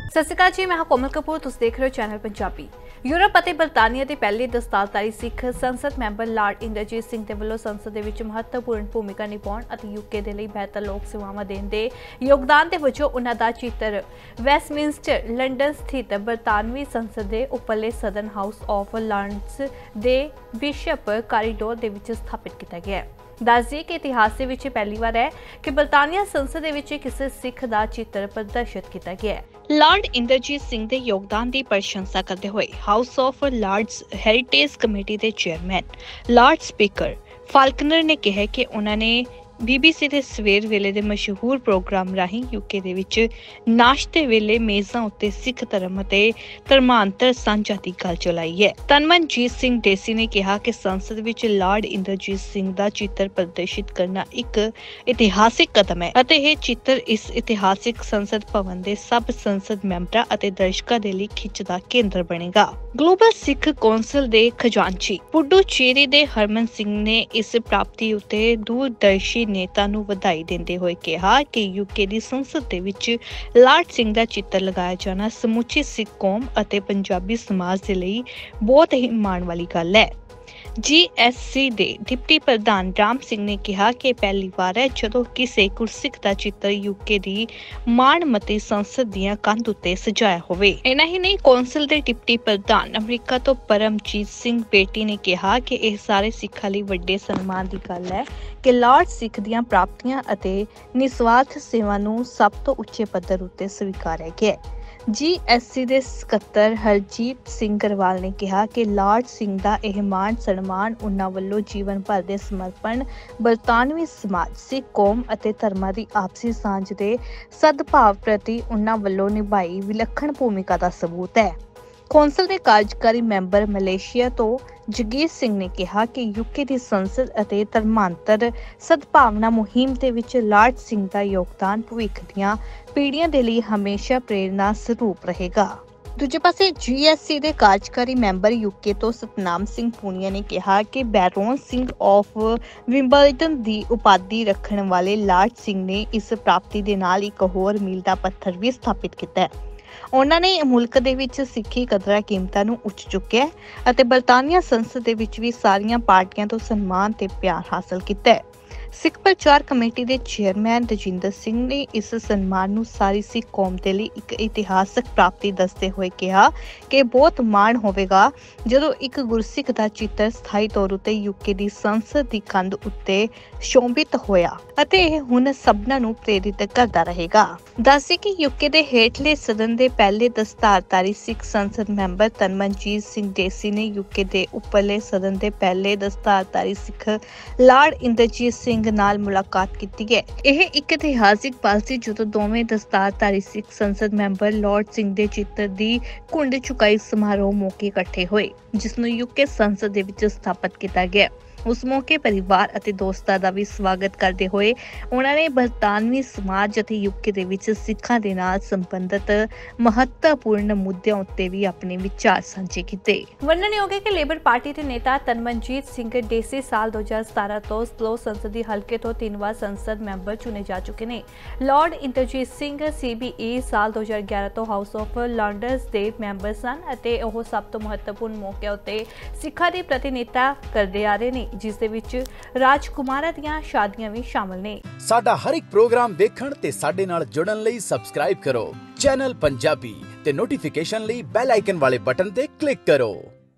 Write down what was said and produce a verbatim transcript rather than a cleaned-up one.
ਸਤਿ ਸ਼੍ਰੀ ਅਕਾਲ ਜੀ, ਮੈਂ ਹਾਂ ਕੋਮਲ ਕਪੂਰ। ਤੁਸੀਂ ਦੇਖ ਰਹੇ ਹੋ ਚੈਨਲ ਪੰਜਾਬੀ। यूरोप ਅਤੇ ਬਰਤਾਨੀਆ ਦੇ ਪਹਿਲੇ ਦਸਤਾਰਧਾਰੀ ਸਿੱਖ ਸੰਸਦ ਮੈਂਬਰ ਲਾਰਡ ਇੰਦਰਜੀਤ ਸਿੰਘ ਦੇ ਵੱਲੋਂ ਸੰਸਦ ਦੇ ਵਿੱਚ ਮਹੱਤਵਪੂਰਨ ਭੂਮਿਕਾ ਨਿਭਾਉਣ ਅਤੇ ਯੂਕੇ ਦੇ ਲਈ ਬਿਹਤਰ ਲੋਕ ਸੇਵਾਵਾਂ ਦੇਣ ਦੇ ਯੋਗਦਾਨ ਦੇ ਵਜੋਂ ਉਹਨਾਂ ਦਾ ਚਿੱਤਰ ਵੈਸਟਮਿੰਸਟਰ ਲੰਡਨ ਸਥਿਤ ਬਰਤਾਨਵੀ ਸੰਸਦ ਦੇ ਉੱਪਰਲੇ ਸਦਨ ਹਾਊਸ ਆਫ ਲਾਰਡਸ ਦੇ ਬਿਸ਼ਪ ਕਾਰੀਡੋਰ ਦੇ ਵਿੱਚ ਸਥਾਪਿਤ ਕੀਤਾ ਗਿਆ ਹੈ। ਦੱਸ ਦਈਏ ਕਿ ਇਤਿਹਾਸ ਦੇ ਵਿੱਚ ਪਹਿਲੀ ਵਾਰ ਹੈ ਕਿ ਬਰਤਾਨੀਆ ਸੰਸਦ ਦੇ ਵਿੱਚ ਕਿਸੇ ਸਿੱਖ ਦਾ ਚਿੱਤਰ ਪ੍ਰਦਰਸ਼ਿਤ ਕੀਤਾ ਗਿਆ ਹੈ। ਲਾਰਡ ਇੰਦਰਜੀਤ ਸਿੰਘ ਦੇ ਯੋਗਦਾਨ ਦੀ ਪ੍ਰਸ਼ੰਸਾ ਕਰਦੇ ਹੋਏ House of Lords heritage committee ਦੇ ਚੇਅਰਮੈਨ ਲਾਰਡ ਸਪੀਕਰ ਫਾਲਕਨਰ ਨੇ ਕਿਹਾ ਕਿ ਉਹਨਾਂ ਨੇ ਬੀਬੀਸੀ ਦੇ ਸਵੇਰ ਵੇਲੇ ਦੇ ਮਸ਼ਹੂਰ ਪ੍ਰੋਗਰਾਮ ਰਾਹੀਂ ਯੂਕੇ ਦੇ ਵਿੱਚ ਨਾਸ਼ਤੇ ਵੇਲੇ ਮੇਜ਼ਾਂ ਉੱਤੇ ਸਿੱਖ ਧਰਮ ਅਤੇ ਧਰਮਾਂਤਰ ਸਾਂਝਾ ਦੀ ਗੱਲ ਚਲਾਈ ਹੈ। ਤਨਮਨਜੀਤ ਸਿੰਘ ਢੇਸੀ ਨੇ ਕਿਹਾ ਕਿ ਸੰਸਦ ਵਿੱਚ ਲਾਰਡ ਇੰਦਰਜੀਤ ਸਿੰਘ ਦਾ ਚਿੱਤਰ ਪ੍ਰਦਰਸ਼ਿਤ ਕਰਨਾ ਇੱਕ ਇਤਿਹਾਸਿਕ ਕਦਮ ਹੈ ਅਤੇ ਇਹ ਚਿੱਤਰ ਇਸ ਇਤਿਹਾਸਿਕ ਸੰਸਦ ਭਵਨ ਦੇ ਸਭ ਸੰਸਦ ਮੈਂਬਰਾਂ ਅਤੇ ਦਰਸ਼ਕਾਂ ਦੇ ਲਈ ਖਿੱਚ ਦਾ ਕੇਂਦਰ ਬਣੇਗਾ। ਗਲੋਬਲ ਸਿੱਖ ਕੌਂਸਲ ਦੇ ਖਜ਼ਾਨਚੀ ਪੁਡੂਚੇਰੀ ਦੇ ਹਰਮਨ ਸਿੰਘ ਨੇ ਇਸ ਪ੍ਰਾਪਤੀ ਉੱਤੇ ਦੂਰਦਰਸ਼ੀ ਨੇਤਾ ਨੂੰ ਵਧਾਈ ਦਿੰਦੇ ਹੋਏ ਕਿਹਾ ਕਿ ਯੂਕੇ ਦੀ ਸੰਸਦ ਦੇ ਵਿੱਚ ਲਾਰਡ ਸਿੰਘ ਦਾ ਚਿੱਤਰ ਲਗਾਇਆ ਜਾਣਾ ਸਮੁੱਚੀ ਸਿੱਖ ਕੌਮ ਅਤੇ ਪੰਜਾਬੀ ਸਮਾਜ ਦੇ ਲਈ ਬਹੁਤ ਹੀ ਮਾਣ ਵਾਲੀ ਗੱਲ ਹੈ। ਜੀ ਐਸ ਸੀ ਦੇ ਡਿਪਟੀ ਪ੍ਰਧਾਨ ਰਾਮ ਸਿੰਘ ਨੇ ਕਿਹਾ ਕਿ ਪਹਿਲੀ ਵਾਰ ਹੈ ਜਦੋਂ ਕਿਸੇ ਗੁਰਸਿੱਖ ਦਾ ਚਿੱਤਰ ਯੂਕੇ ਦੀ ਮਾਣਮੱਤੀ ਸੰਸਦ ਦੀਆਂ ਕੰਧ ਉੱਤੇ ਸਜਾਇਆ ਹੋਵੇ। ਇਨਾ ਹੀ ਨਹੀਂ, ਕੌਂਸਲ ਦੇ ਡਿਪਟੀ ਪ੍ਰਧਾਨ ਅਮਰੀਕਾ ਤੋਂ ਪਰਮਜੀਤ ਸਿੰਘ ਬੇਟੀ ਨੇ ਕਿਹਾ ਕਿ ਇਹ ਸਾਰੇ ਸਿੱਖਾਂ ਲਈ ਵੱਡੇ ਸਨਮਾਨ ਦੀ ਗੱਲ ਹੈ ਕਿ ਲਾਰਡ ਸਿੱਖ ਦੀਆਂ ਪ੍ਰਾਪਤੀਆਂ ਅਤੇ ਨਿਸਵਾਰਥ ਸੇਵਾ ਨੂੰ ਸਭ ਤੋਂ ਉੱਚੇ ਪੱਧਰ ਉੱਤੇ ਸਵੀਕਾਰਿਆ ਗਿਆ ਹੈ। ਜੀ ਐਸ ਸੀ ਦੇ ਸਕੱਤਰ ਹਰਜੀਤ ਸਿੰਘ ਗਰਵਾਲ ਨੇ ਕਿਹਾ ਕਿ ਲਾਰਡ ਸਿੰਘ ਦਾ ਇਹ ਮਾਣ ਸਨਮਾਨ ਉਨ੍ਹਾਂ ਵੱਲੋਂ ਜੀਵਨ ਭਰ ਦੇ ਸਮਰਪਣ ਬਰਤਾਨਵੀ ਸਮਾਜ, ਸਿੱਖ ਕੌਮ ਅਤੇ ਧਰਮਾਂ ਦੀ ਆਪਸੀ ਸਾਂਝ ਦੇ ਸਦਭਾਵ ਪ੍ਰਤੀ ਉਨ੍ਹਾਂ ਵੱਲੋਂ ਨਿਭਾਈ ਵਿਲੱਖਣ ਭੂਮਿਕਾ ਦਾ ਸਬੂਤ ਹੈ। ਕੌਂਸਲ ਦੇ ਕਾਰਜਕਾਰੀ ਮੈਂਬਰ ਮਲੇਸ਼ੀਆ ਤੋਂ ਜਗੀਰ ਸਿੰਘ ਨੇ ਕਿਹਾ ਕਿ ਯੂਕੇ ਦੀ ਸੰਸਦ ਅਤੇ ਧਰਮਾਂਤਰ ਸਦਭਾਵਨਾ ਮੁਹਿੰਮ ਦੇ ਵਿੱਚ ਲਾਰਡ ਸਿੰਘ ਦਾ ਯੋਗਦਾਨ ਭਵਿੱਖ ਦੀਆਂ ਪੀੜ੍ਹੀਆਂ ਦੇ ਲਈ ਹਮੇਸ਼ਾ ਪ੍ਰੇਰਨਾ ਸਰੂਪ ਰਹੇਗਾ। ਦੂਜੇ ਪਾਸੇ ਜੀ ਐਸ ਸੀ ਦੇ ਕਾਰਜਕਾਰੀ ਮੈਂਬਰ ਯੂਕੇ ਤੋਂ ਸਤਨਾਮ ਸਿੰਘ ਪੂਨੀਆ ਨੇ ਕਿਹਾ ਕਿ ਬੈਰੋਨ ਸਿੰਘ ਆਫ ਵਿੰਬਲਡਨ ਦੀ ਉਪਾਧੀ ਰੱਖਣ ਵਾਲੇ ਲਾਰਡ ਸਿੰਘ ਨੇ ਇਸ ਪ੍ਰਾਪਤੀ ਦੇ ਨਾਲ ਇੱਕ ਹੋਰ ਮੀਲ ਦਾ ਪੱਥਰ ਵੀ ਸਥਾਪਿਤ ਕੀਤਾ ਹੈ। ਉਹਨਾਂ ਨੇ ਮੁਲਕ ਦੇ ਵਿੱਚ ਸਿੱਖੀ ਕਦਰਾਂ ਕੀਮਤਾਂ ਨੂੰ ਉੱਚ ਚੁੱਕਿਆ ਅਤੇ ਬਰਤਾਨੀਆ ਸੰਸਦ ਦੇ ਵਿੱਚ ਵੀ ਸਾਰੀਆਂ ਪਾਰਟੀਆਂ ਤੋਂ ਸਨਮਾਨ ਤੇ ਪਿਆਰ ਹਾਸਲ ਕੀਤਾ ਹੈ। ਸਿੱਖ ਪ੍ਰਚਾਰ ਕਮੇਟੀ ਦੇ ਚੇਅਰਮੈਨ ਰਜਿੰਦਰ ਸਿੰਘ ਨੇ ਇਸ ਸਨਮਾਨ ਨੂੰ ਸਾਰੀ ਸਿੱਖ ਕੌਮ ਦੇ ਲਈ ਇੱਕ ਇਤਿਹਾਸਕ ਪ੍ਰਾਪਤੀ ਦੱਸਦੇ ਹੋਏ ਕਿਹਾ ਕਿ ਬਹੁਤ ਮਾਣ ਹੋਵੇਗਾ ਜਦੋਂ ਇੱਕ ਗੁਰਸਿੱਖ ਦਾ ਚਿੱਤਰ ਸਥਾਈ ਤੌਰ ਉੱਤੇ ਯੂਕੇ ਦੀ ਸੰਸਦ ਦੀ ਕੰਧ ਉੱਤੇ ਸ਼ੋਭਿਤ ਹੋਇਆ ਅਤੇ ਇਹ ਹੁਣ ਸਭਨਾਂ ਨੂੰ ਪ੍ਰੇਰਿਤ ਕਰਦਾ ਰਹੇਗਾ। ਦੱਸੇ ਕਿ ਯੂਕੇ ਦੇ ਹੇਠਲੇ ਸਦਨ ਦੇ ਪਹਿਲੇ ਦਸਤਾਰਧਾਰੀ ਸਿੱਖ ਸੰਸਦ ਮੈਂਬਰ ਤਨਮਨਜੀਤ ਸਿੰਘ ਢੇਸੀ ਨੇ ਯੂਕੇ ਦੇ ਉੱਪਰਲੇ ਸਦਨ ਦੇ ਪਹਿਲੇ ਦਸਤਾਰਧਾਰੀ ਸਿੱਖ ਲਾਰਡ ਇੰਦਰਜੀਤ ਸਿੰਘ ਨਾਲ ਮੁਲਾਕਾਤ ਕੀਤੀ ਹੈ। ਇਹ ਇੱਕ ਇਤਿਹਾਸਿਕ ਪਲ ਸੀ ਜਦੋਂ ਦੋਵੇਂ ਦਸਤਾਰਧਾਰੀ ਸਿੱਖ ਸੰਸਦ ਮੈਂਬਰ ਲਾਰਡ ਸਿੰਘ ਦੇ ਚਿੱਤਰ ਦੀ ਘੁੰਡ ਚੁਕਾਈ ਸਮਾਰੋਹ ਮੌਕੇ ਇਕੱਠੇ ਹੋਏ, ਜਿਸ ਨੂੰ ਯੂਕੇ ਸੰਸਦ ਦੇ ਵਿੱਚ ਸਥਾਪਿਤ ਕੀਤਾ ਗਿਆ। ਉਸ ਮੌਕੇ ਪਰਿਵਾਰ ਅਤੇ ਦੋਸਤਾਂ ਦਾ ਵੀ ਸਵਾਗਤ ਕਰਦੇ ਹੋਏ ਉਹਨਾਂ ਨੇ ਬਰਤਾਨਵੀ ਸਮਾਜ ਅਤੇ ਯੂਕੇ ਦੇ ਵਿੱਚ ਸਿੱਖਾਂ ਦੇ ਨਾਲ ਸੰਬੰਧਿਤ ਮਹੱਤਵਪੂਰਨ ਮੁੱਦਿਆਂ ਉੱਤੇ ਵੀ ਆਪਣੇ ਵਿਚਾਰ ਸਾਂਝੇ ਕੀਤੇ। ਵਰਣਨਯੋਗ ਹੈ ਕਿ ਲੇਬਰ ਪਾਰਟੀ ਦੇ ਨੇਤਾ ਤਨਮਨਜੀਤ ਸਿੰਘ ਢੇਸੀ ਸਾਲ ਦੋ ਹਜ਼ਾਰ ਸਤਾਰਾਂ ਤੋਂ ਸਲੋ ਸੰਸਦੀ ਹਲਕੇ ਤੋਂ ਤਿੰਨ ਵਾਰ ਸੰਸਦ ਮੈਂਬਰ ਚੁਣੇ ਜਾ ਚੁੱਕੇ ਨੇ। Lord Inderjit Singh C B E ਸਾਲ ਦੋ ਹਜ਼ਾਰ ਗਿਆਰਾਂ ਤੋਂ ਹਾਊਸ ਆਫ ਲਾਰਡਸ ਦੇ ਮੈਂਬਰ ਸਨ ਅਤੇ ਉਹ ਸਭ ਤੋਂ ਮਹੱਤਵਪੂਰਨ ਮੌਕਿਆਂ ਉੱਤੇ ਸਿੱਖਾਂ ਦੀ ਪ੍ਰਤੀਨਿਧਤਾ ਕਰਦੇ ਆ ਰਹੇ ਨੇ, ਜਿਸ ਦੇ ਵਿੱਚ ਰਾਜਕੁਮਾਰਾਂ ਦੀਆਂ ਸ਼ਾਦੀਆਂ ਵੀ ਸ਼ਾਮਲ ਨੇ। ਸਾਡਾ ਹਰ ਇੱਕ ਪ੍ਰੋਗਰਾਮ ਦੇਖਣ ਤੇ ਸਾਡੇ ਨਾਲ ਜੁੜਨ ਲਈ ਸਬਸਕ੍ਰਾਈਬ ਕਰੋ ਚੈਨਲ ਪੰਜਾਬੀ ਤੇ ਨੋਟੀਫਿਕੇਸ਼ਨ ਲਈ ਬੈਲ ਆਈਕਨ ਵਾਲੇ ਬਟਨ ਤੇ ਕਲਿੱਕ ਕਰੋ।